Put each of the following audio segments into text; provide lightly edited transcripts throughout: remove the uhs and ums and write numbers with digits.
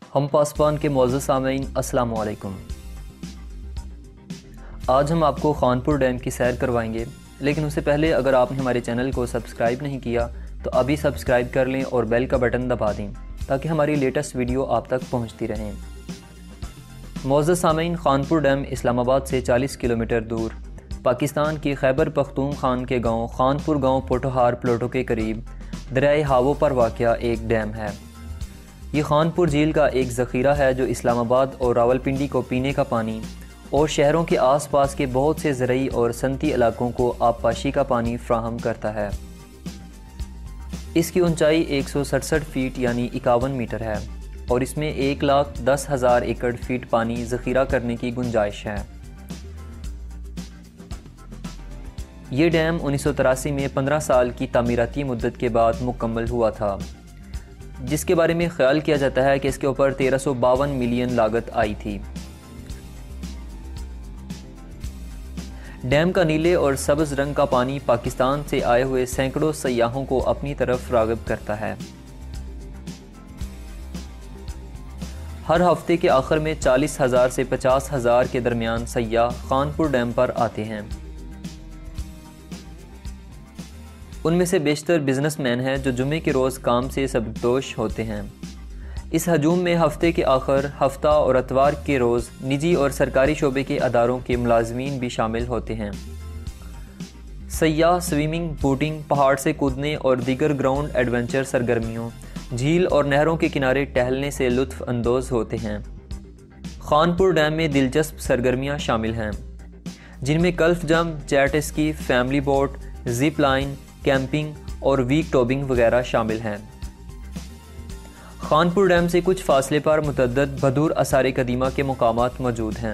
ہم پاسبان کے معزز سامعین السلام علیکم۔ آج ہم آپ کو خانپور ڈیم کی سیر کروائیں گے، لیکن اس سے پہلے اگر آپ نے ہمارے چینل کو سبسکرائب نہیں کیا تو ابھی سبسکرائب کر لیں اور بیل کا بٹن دبا دیں تاکہ ہماری لیٹسٹ ویڈیو آپ تک پہنچتی رہیں۔ معزز سامعین، خانپور ڈیم اسلام آباد سے 40 کلومیٹر دور پاکستان کی خیبر پختونخوا کے گاؤں خانپور گاؤں پوٹھوہار پلوٹو کے قریب دریائے ہاوو پر واقع ایک ڈیم ہے۔ یہ خانپور جھیل کا ایک ذخیرہ ہے جو اسلام آباد اور راولپنڈی کو پینے کا پانی اور شہروں کے آس پاس کے بہت سے زرعی اور صنعتی علاقوں کو آبپاشی کا پانی فراہم کرتا ہے۔ اس کی اونچائی 167 فیٹ یعنی 51 میٹر ہے اور اس میں 1,10,000 ایکڑ فیٹ پانی ذخیرہ کرنے کی گنجائش ہے۔ یہ ڈیم 1983 میں 15 سال کی تعمیراتی مدت کے بعد مکمل ہوا تھا، جس کے بارے میں خیال کیا جاتا ہے کہ اس کے اوپر 1352 ملین لاگت آئی تھی۔ ڈیم کا نیلے اور سبز رنگ کا پانی پاکستان سے آئے ہوئے سینکڑوں سیاحوں کو اپنی طرف راغب کرتا ہے۔ ہر ہفتے کے آخر میں 40,000 سے 50,000 کے درمیان سیاح خانپور ڈیم پر آتے ہیں۔ ان میں سے بیشتر بزنس مین ہیں جو جمعے کے روز کام سے سبکدوش ہوتے ہیں۔ اس ہجوم میں ہفتے کے آخر، ہفتہ اور اتوار کے روز نجی اور سرکاری شعبے کے اداروں کے ملازمین بھی شامل ہوتے ہیں۔ سیاح سوئمنگ، بوٹنگ، پہاڑ سے کودنے اور دیگر گراؤنڈ ایڈونچر سرگرمیوں، جھیل اور نہروں کے کنارے ٹہلنے سے لطف اندوز ہوتے ہیں۔ خانپور ڈیم میں دلچسپ سرگرمیاں شامل ہیں، جن میں cliff jump, jet ski, family boat, zip line, camping اور ویک ٹوبنگ وغیرہ شامل ہیں۔ خانپور ڈیم سے کچھ فاصلے پر متعدد بھدور آثار قدیمہ کے مقامات موجود ہیں،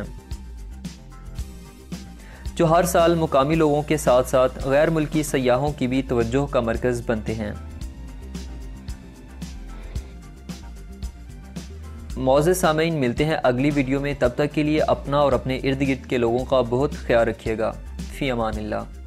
جو ہر سال مقامی لوگوں کے ساتھ ساتھ غیر ملکی سیاحوں کی بھی توجہ کا مرکز بنتے ہیں۔ معزز سامعین، ملتے ہیں اگلی ویڈیو میں، تب تک کے لیے اپنا اور اپنے ارد گرد کے لوگوں کا بہت خیال رکھیے گا۔ فی امان اللہ۔